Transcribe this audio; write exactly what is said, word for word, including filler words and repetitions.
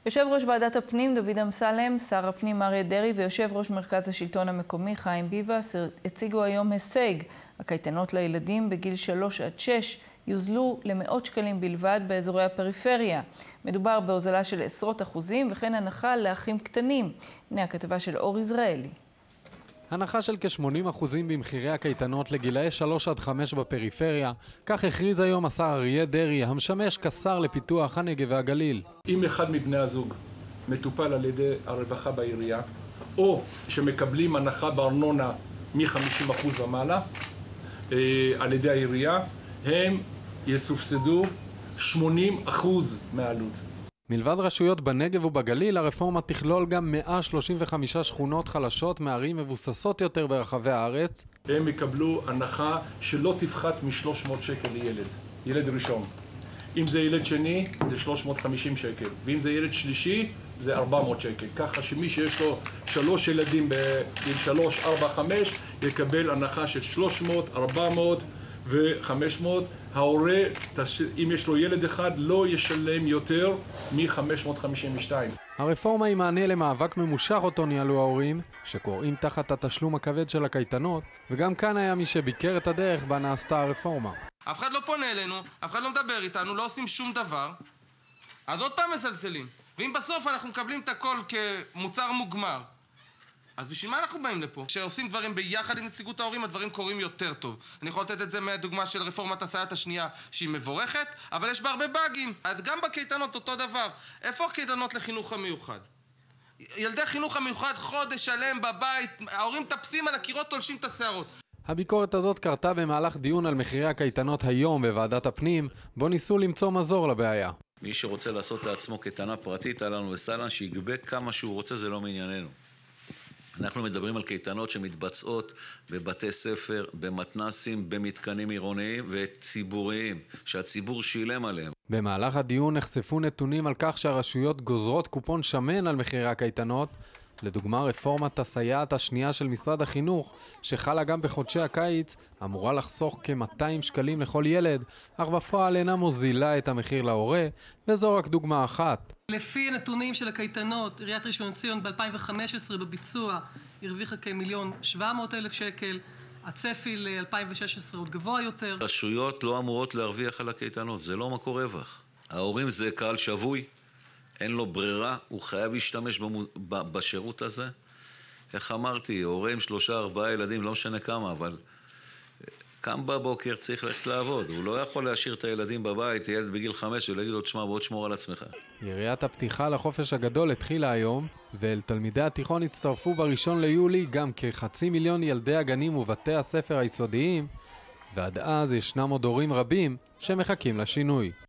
יושב ראש ועדת הפנים דוד אמסלם, שר הפנים אריה דרעי ויושב ראש מרכז השלטון המקומי חיים ביבס הציגו היום הישג. הקייטנות לילדים בגיל שלוש עד שש יוזלו למאות שקלים בלבד באזורי הפריפריה. מדובר בהוזלה של עשרות אחוזים וכן הנחה לאחים קטנים. הנה הכתבה של אור יזרעאלי. הנחה של כ-שמונים אחוזים במחירי הקייטנות לגילאי שלוש עד חמש בפריפריה, כך הכריז היום השר אריה דרעי, המשמש כשר לפיתוח הנגב והגליל. אם אחד מבני הזוג מטופל על ידי הרווחה בעירייה, או שמקבלים הנחה בארנונה מ-חמישים אחוז ומעלה על ידי העירייה, הם יסובסדו שמונים אחוז מהעלות. מלבד רשויות בנגב ובגליל, הרפורמה תכלול גם מאה שלושים וחמש שכונות חלשות מערים מבוססות יותר ברחבי הארץ. הם יקבלו הנחה שלא תפחת מ-שלוש מאות שקל לילד, ילד ראשון. אם זה ילד שני, זה שלוש מאות וחמישים שקל, ואם זה ילד שלישי, זה ארבע מאות שקל. ככה שמי שיש לו שלוש ילדים בגיל שלוש, ארבע, חמש, יקבל הנחה של שלוש מאות, ארבע מאות ו-חמש מאות. ההורה, אם יש לו ילד אחד, לא ישלם יותר מ-חמש מאות חמישים ושתיים. הרפורמה היא מענה למאבק ממושך אותו ניהלו ההורים, שקוראים תחת התשלום הכבד של הקייטנות, וגם כאן היה מי שביקר את הדרך בה נעשתה הרפורמה. אף אחד לא פונה אלינו, אף אחד לא מדבר איתנו, לא עושים שום דבר, אז עוד פעם מסלסלים. ואם בסוף אנחנו מקבלים את הכל כמוצר מוגמר, אז בשביל מה אנחנו באים לפה? כשעושים דברים ביחד עם נציגות ההורים, הדברים קורים יותר טוב. אני יכול לתת את זה מהדוגמה של רפורמת הסייעת השנייה, שהיא מבורכת, אבל יש בה הרבה באגים. אז גם בקייטנות אותו דבר. איפה הקייטנות לחינוך המיוחד? ילדי חינוך המיוחד חודש שלם בבית, ההורים טפסים על הקירות, תולשים את השערות. הביקורת הזאת קרתה במהלך דיון על מחירי הקייטנות היום בוועדת הפנים, בו ניסו למצוא מזור לבעיה. מי שרוצה לעשות לעצמו קייטנה פרטית, עלינו וסלן, שיגבה כמה שהוא רוצה, זה לא מענייננו. אנחנו מדברים על קייטנות שמתבצעות בבתי ספר, במתנסים, במתקנים עירוניים וציבוריים, שהציבור שילם עליהם. במהלך הדיון נחשפו נתונים על כך שהרשויות גוזרות קופון שמן על מחירי הקייטנות, לדוגמה רפורמת הסייעת השנייה של משרד החינוך, שחלה גם בחודשי הקיץ, אמורה לחסוך כ-מאתיים שקלים לכל ילד, אך בפועל אינה מוזילה את המחיר להורה, וזו רק דוגמה אחת. לפי הנתונים של הקייטנות, עיריית ראשון לציון ב-אלפיים וחמש עשרה בביצוע הרוויחה כמיליון שבע מאות אלף שקל, הצפי ל-אלפיים ושש עשרה עוד גבוה יותר. רשויות לא אמורות להרוויח על הקייטנות, זה לא מקור רווח. ההורים זה קהל שבוי, אין לו ברירה, הוא חייב להשתמש בשירות הזה. איך אמרתי, הורה עם שלושה, ארבעה ילדים, לא משנה כמה, אבל קם בבוקר צריך ללכת לעבוד. הוא לא יכול להשאיר את הילדים בבית, ילד בגיל חמש, ולהגיד לו, תשמע, בוא תשמור על עצמך. יריית הפתיחה לחופש הגדול התחילה היום, ואל תלמידי התיכון הצטרפו בראשון ליולי גם כחצי מיליון ילדי הגנים ובתי הספר היסודיים, ועד אז ישנם עוד הורים רבים שמחכים לשינוי.